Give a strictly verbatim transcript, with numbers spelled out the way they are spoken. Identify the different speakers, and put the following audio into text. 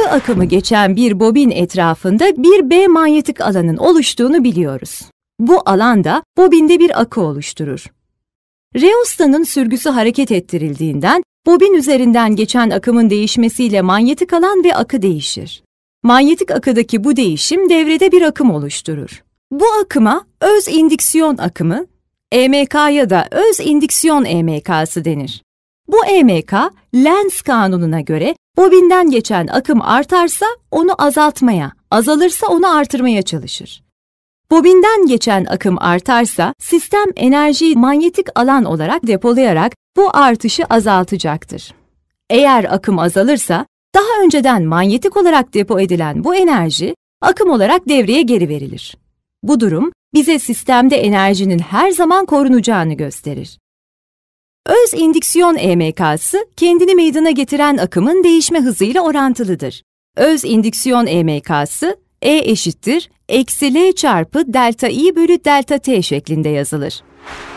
Speaker 1: I akımı geçen bir bobin etrafında bir B manyetik alanın oluştuğunu biliyoruz. Bu alan da bobinde bir akı oluşturur. Rheosta'nın sürgüsü hareket ettirildiğinden bobin üzerinden geçen akımın değişmesiyle manyetik alan ve akı değişir. Manyetik akıdaki bu değişim devrede bir akım oluşturur. Bu akıma öz indüksiyon akımı, E M K'ya da öz indüksiyon E M K'sı denir. Bu E M K, Lenz kanununa göre bobinden geçen akım artarsa onu azaltmaya, azalırsa onu artırmaya çalışır. Bobinden geçen akım artarsa sistem enerjiyi manyetik alan olarak depolayarak bu artışı azaltacaktır. Eğer akım azalırsa daha önceden manyetik olarak depo edilen bu enerji akım olarak devreye geri verilir. Bu durum bize sistemde enerjinin her zaman korunacağını gösterir. Öz indüksiyon E M K'sı kendini meydana getiren akımın değişme hızıyla orantılıdır. Öz indüksiyon E M K'sı E eşittir eksi L çarpı delta I bölü delta T şeklinde yazılır.